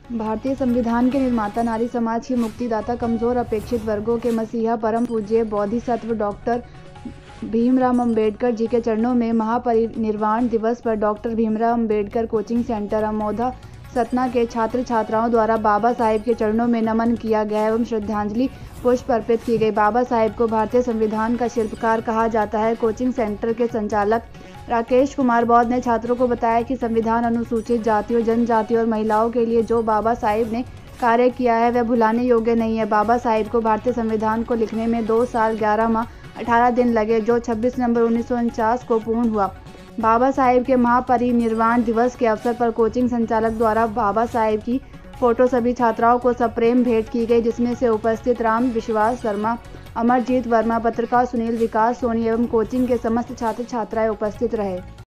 भारतीय संविधान के निर्माता, नारी समाज की मुक्तिदाता, कमजोर अपेक्षित वर्गों के मसीहा, परम पूज्य बोधिसत्व डॉक्टर भीमराव अंबेडकर जी के चरणों में महापरिनिर्वाण दिवस पर doctor Bhimrao Ambedkar coaching centre Amodha Satna के छात्र छात्राओं द्वारा बाबा साहेब के चरणों में नमन किया गया एवं श्रद्धांजलि पुष्प अर्पित की गई। बाबा साहेब को भारतीय संविधान का शिल्पकार कहा जाता है। कोचिंग सेंटर के संचालक राकेश कुमार बौद्ध ने छात्रों को बताया कि संविधान अनुसूचित जातियों, जनजातियों और महिलाओं के लिए जो बाबा साहेब ने कार्य किया है वह भुलाने योग्य नहीं है। बाबा साहेब को भारतीय संविधान को लिखने में 2 साल 11 माह 18 दिन लगे, जो 26 नवंबर 1949 को पूर्ण हुआ। बाबा साहेब के महापरिनिर्वाण दिवस के अवसर पर कोचिंग संचालक द्वारा बाबा साहेब की फोटो सभी छात्राओं को सप्रेम भेंट की गई, जिसमें से उपस्थित राम विश्वास शर्मा, अमरजीत वर्मा, पत्रकार सुनील, विकास सोनी एवं कोचिंग के समस्त छात्र छात्राएं उपस्थित रहे।